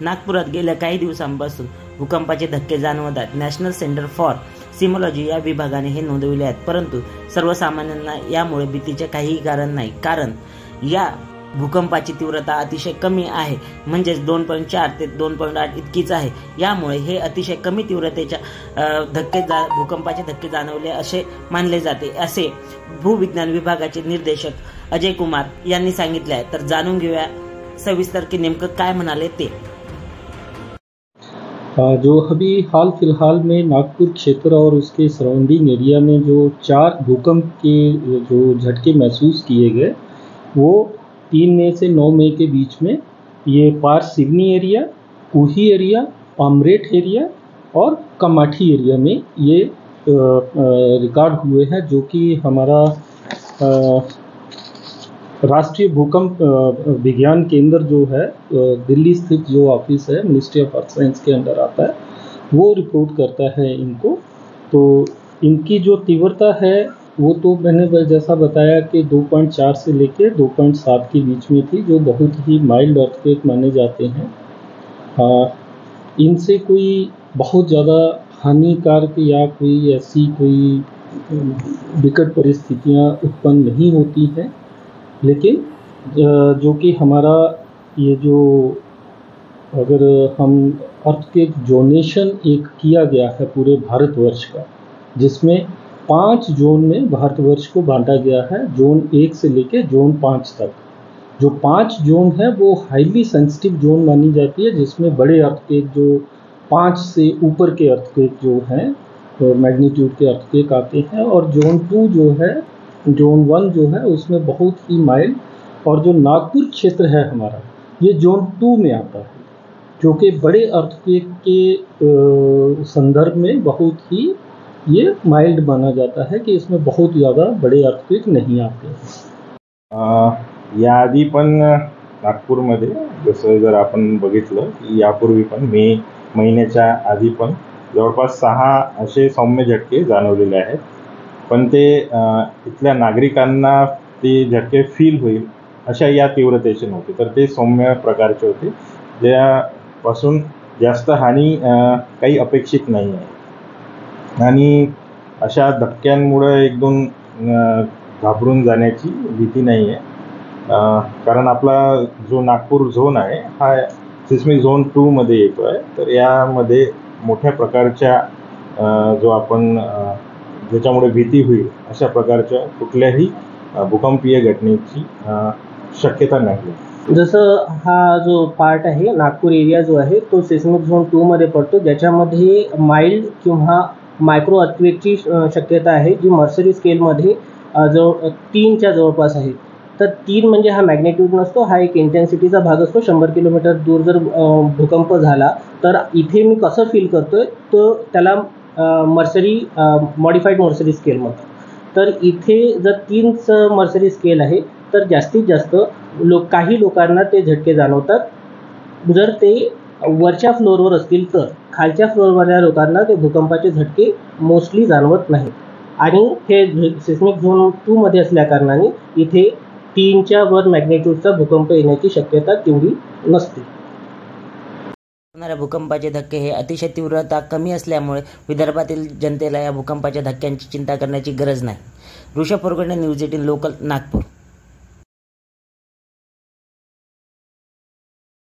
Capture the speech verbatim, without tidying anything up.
नागपुरात गेल्या काही दिवसांपासून भूकंपाचे धक्के जाणवत आहेत। नॅशनल सेंटर फॉर सिमोलॉजी या विभागाने हे नोंदवले आहेत, परंतु सर्वसामान्यांना यामुळे भीतीचे काहीही कारण नाही, कारण या भूकंपाची तीव्रता अतिशय कमी आहे, म्हणजे दोन पॉईंट चार ते दोन पॉईंट आठ इतकीच आहे। यामुळे हे अतिशय कमी तीव्रतेच्या धक्के भूकंपाचे धक्के जाणवले असे मानले जाते, असे भूविज्ञान विभागाचे निर्देशक अजय कुमार यांनी सांगितले आहे। तर जाणून घेऊया सविस्तर की नेमकं काय म्हणाले ते। जो अभी हाल फिलहाल में नागपुर क्षेत्र और उसके सराउंडिंग एरिया में जो चार भूकंप के जो झटके महसूस किए गए, वो तीन मई से नौ मई के बीच में ये Parseoni area, Kuhi area, Amreth area और कमाठी एरिया में ये रिकॉर्ड हुए हैं, जो कि हमारा राष्ट्रीय भूकंप विज्ञान केंद्र जो है दिल्ली स्थित जो ऑफिस है मिनिस्ट्री ऑफ अर्थ साइंस के अंडर आता है, वो रिपोर्ट करता है इनको। तो इनकी जो तीव्रता है वो तो मैंने जैसा बताया कि दो पॉइंट चार से लेके दो पॉइंट सात के बीच में थी, जो बहुत ही माइल्ड अर्थक्वेक माने जाते हैं। हाँ, इनसे कोई बहुत ज़्यादा हानिकारक या कोई ऐसी कोई विकट परिस्थितियाँ उत्पन्न नहीं होती हैं, लेकिन जो कि हमारा ये जो अगर हम अर्थक्वेक जोनेशन एक किया गया है पूरे भारतवर्ष का, जिसमें पांच जोन में भारतवर्ष को बांटा गया है, जोन एक से लेके जोन पाँच तक। जो पांच जोन है वो हाईली सेंसिटिव जोन मानी जाती है, जिसमें बड़े अर्थक्वेक जो पाँच से ऊपर के अर्थक्वेक जो हैं तो मैग्नीट्यूड के अर्थक्वेक आते हैं, और जोन टू जो है, जोन वन जो है उसमें बहुत ही माइल्ड, और जो नागपुर क्षेत्र है हमारा ये जोन टू में आता है, जो कि बड़े अर्थक्वेक के संदर्भ में बहुत ही ये माइल्ड माना जाता है कि इसमें बहुत ज़्यादा बड़े अर्थक्वेक नहीं आते हैं। याआधी पण नागपूरमध्ये जसं जर आपण बघितलं की यापूर्वी पण मे महिन्याच्या आधी पण जवळपास सहा असे सौम्य झटके जाणवलेले आहेत, पण ते इथल्या नागरिकांना ते झटके फील होईल अशा या तीव्रतेचे नव्हते, तर ते सौम्य प्रकारचे होते, ज्यापासून जास्त हानी काही अपेक्षित नाही आहे। आणि अशा धक्क्यांमुळे एकदम घाबरून जाण्याची भीती नाही आहे, कारण आपला जो नागपूर झोन आहे हा सिस्मिक झोन टू मध्ये येतो आहे। तर यामध्ये मोठ्या प्रकारच्या जो आपण ज्याच्यामुळे भीती होईल अशा प्रकारच्या कुठल्याही भूकंपीय घटनेची शक्यता नाही। जसं हा जो पार्ट आहे नागपूर एरिया जो आहे तो सिस्मिक झोन टू मध्ये पडतो, ज्याच्यामध्ये माइल्ड किंवा मायक्रो अर्थक्वेकची शक्यता आहे, जी मर्सरी स्केलमध्ये जवळ तीनच्या जवळपास आहे। तर तीन म्हणजे हा मॅग्नेट्यूड नसतो, हा एक इंटेन्सिटीचा भाग असतो। शंभर किलोमीटर दूर जर भूकंप झाला तर इथे मी कसं फील करतोय तो त्याला मर्सरी मॉडिफाईड मर्सरी स्केल म्हणतात। तर इथे जर तीनचं मर्सरी स्केल आहे तर जास्तीत जास्त लोक काही लोकांना ते झटके जाणवतात। जर ते वरच्या फ्लोअरवर असतील तर खालच्या फ्लोअरवरच्या लोकांना ते भूकंपाचे झटके मोस्टली जाणवत नाही, आणि हे सिस्मिक झोन टू मध्ये असल्या कारणाने इथे तीनच्या वर मॅग्नेट्यूडचा भूकंप येण्याची शक्यता तेवढी नसते। होणाऱ्या भूकंपाचे धक्के हे अतिशय तीव्रता कमी असल्यामुळे विदर्भातील जनतेला या भूकंपाच्या धक्क्यांची चिंता करण्याची गरज नाही। Rishabh Porgade, news eighteen local, Nagpur.